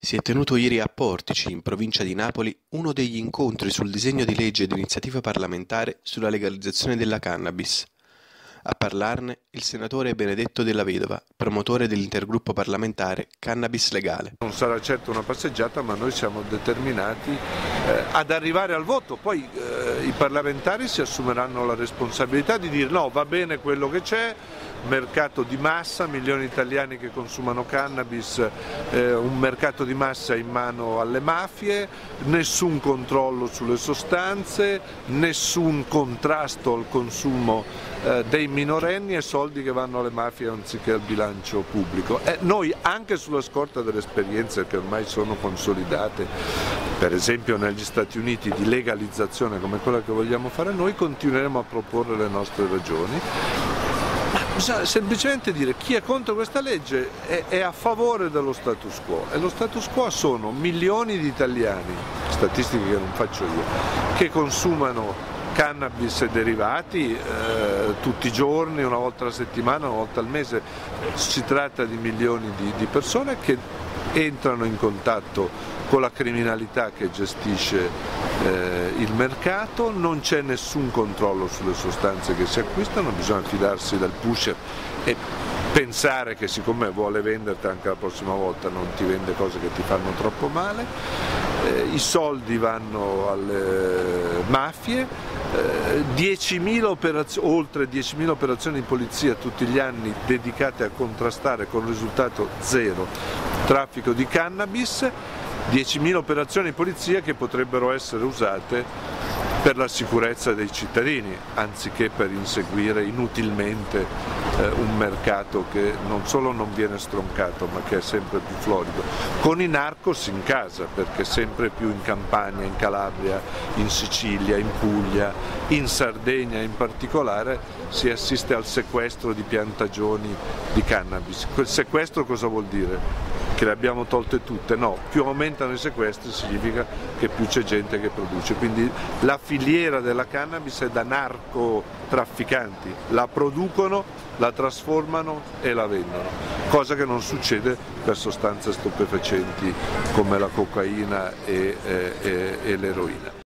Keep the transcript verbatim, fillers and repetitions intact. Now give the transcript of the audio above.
Si è tenuto ieri a Portici, in provincia di Napoli, uno degli incontri sul disegno di legge d'iniziativa parlamentare sulla legalizzazione della cannabis. A parlarne il senatore Benedetto Della Vedova, promotore dell'intergruppo parlamentare Cannabis Legale. Non sarà certo una passeggiata, ma noi siamo determinati eh, ad arrivare al voto. Poi eh, i parlamentari si assumeranno la responsabilità di dire no, va bene quello che c'è, mercato di massa, milioni di italiani che consumano cannabis, eh, un mercato di massa in mano alle mafie, nessun controllo sulle sostanze, nessun contrasto al consumo eh, dei minorenni e soldi che vanno alle mafie anziché al bilancio pubblico. Eh, noi anche sulla scorta delle esperienze che ormai sono consolidate, per esempio negli Stati Uniti, di legalizzazione come quella che vogliamo fare noi, continueremo a proporre le nostre ragioni. Bisogna semplicemente dire chi è contro questa legge è, è a favore dello status quo, e lo status quo sono milioni di italiani, statistiche che non faccio io, che consumano cannabis e derivati eh, tutti i giorni, una volta alla settimana, una volta al mese. Si tratta di milioni di, di persone che entrano in contatto con la criminalità che gestisce eh, il mercato, non c'è nessun controllo sulle sostanze che si acquistano, bisogna fidarsi del pusher e pensare che siccome vuole venderti anche la prossima volta non ti vende cose che ti fanno troppo male. Eh, i soldi vanno alle mafie, eh, diecimila operazio- oltre diecimila operazioni di polizia tutti gli anni dedicate a contrastare con risultato zero traffico di cannabis, diecimila operazioni di polizia che potrebbero essere usate per la sicurezza dei cittadini, anziché per inseguire inutilmente eh, un mercato che non solo non viene stroncato, ma che è sempre più florido. Con i narcos in casa, perché sempre più in Campania, in Calabria, in Sicilia, in Puglia, in Sardegna in particolare, si assiste al sequestro di piantagioni di cannabis. Quel sequestro cosa vuol dire? Che le abbiamo tolte tutte? No, più aumentano i sequestri significa che più c'è gente che produce, quindi la filiera della cannabis è da narcotrafficanti, la producono, la trasformano e la vendono, cosa che non succede per sostanze stupefacenti come la cocaina e, e, e, e l'eroina.